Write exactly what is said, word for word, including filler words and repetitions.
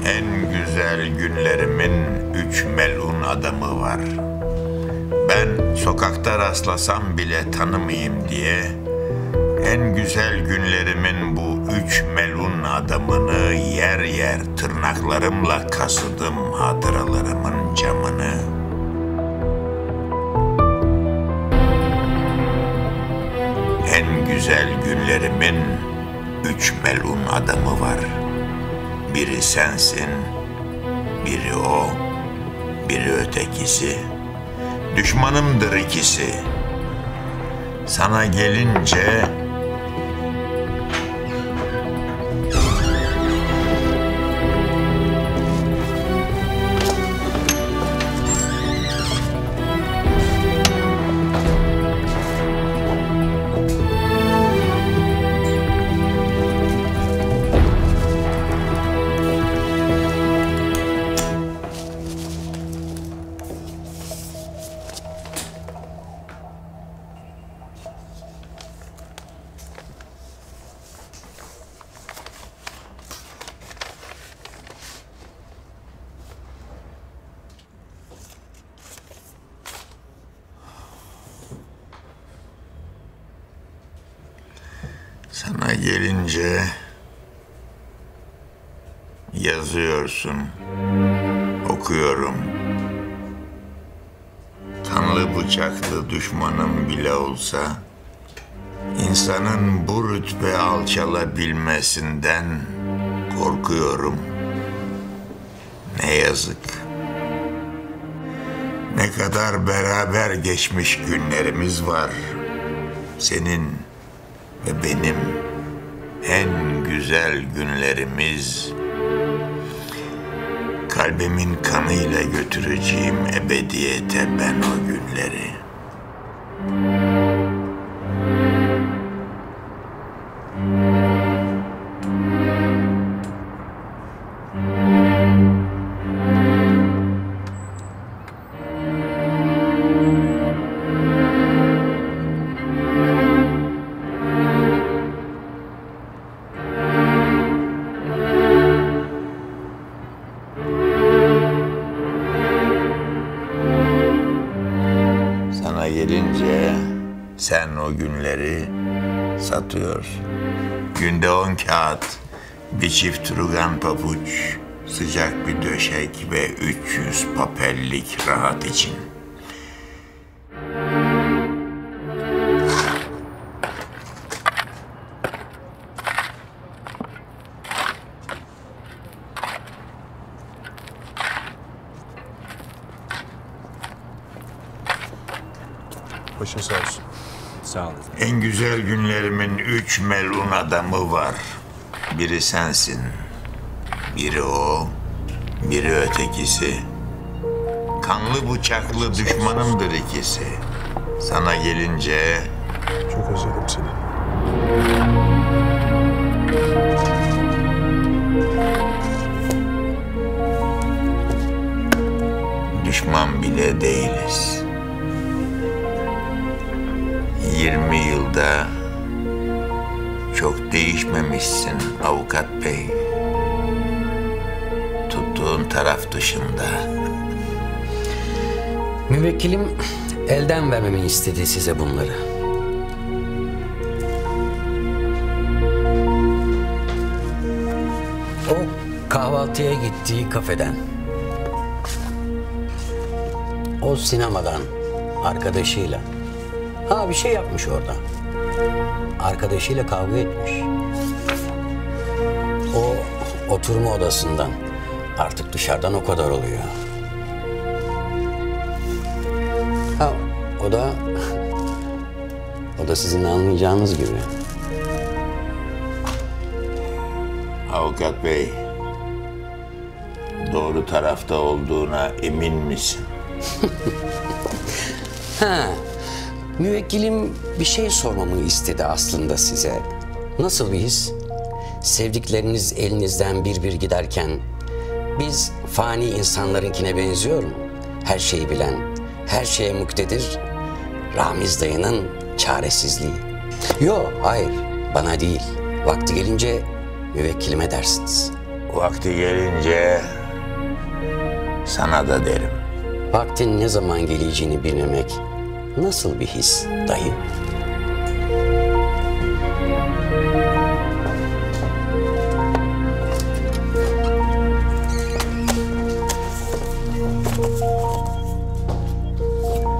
En güzel günlerimin üç melun adamı var. Ben sokakta rastlasam bile tanımayayım diye en güzel günlerimin bu üç melun adamını yer yer tırnaklarımla kasıdım hatıralarımın camını. En güzel günlerimin üç melun adamı var. Biri sensin, biri o, biri ötekisi. Düşmanımdır ikisi. Sana gelince Sana gelince yazıyorsun, okuyorum. Kanlı bıçaklı düşmanım bile olsa, insanın bu rütbe alçalabilmesinden korkuyorum. Ne yazık. Ne kadar beraber geçmiş günlerimiz var. Senin ve benim en güzel günlerimiz, kalbimin kanıyla götüreceğim ebediyete ben o günleri. Sana gelince sen o günleri satıyorsun. Günde on kağıt, bir çift rugan pabuç, sıcak bir döşek ve üç yüz papellik rahat için. Başın sağ olsun. Sağ olun. En güzel günlerimin üç melun adamı var. Biri sensin, biri o, biri ötekisi. Kanlı bıçaklı düşmanımdır ikisi. Sana gelince Çok özledim seni. düşman bile değiliz. Yirmi yılda çok değişmemişsin avukat bey. Tuttuğun taraf dışında. Müvekkilim elden vermemi istedi size bunları. O kahvaltıya gittiği kafeden, o sinemadan arkadaşıyla, ha bir şey yapmış orada. Arkadaşıyla kavga etmiş. O oturma odasından, artık dışarıdan o kadar oluyor. Ha o da, o da sizin anlayacağınız gibi. Avukat bey, doğru tarafta olduğuna emin misin? Ha, müvekkilim bir şey sormamı istedi aslında size. Nasıl bir his? Sevdikleriniz elinizden bir bir giderken biz fani insanlarınkine benziyor mu? Her şeyi bilen, her şeye muktedir Ramiz dayının çaresizliği. Yok, hayır, bana değil. Vakti gelince müvekkilime dersiniz. Vakti gelince sana da derim. Vaktin ne zaman geleceğini bilmemek nasıl bir his dayı?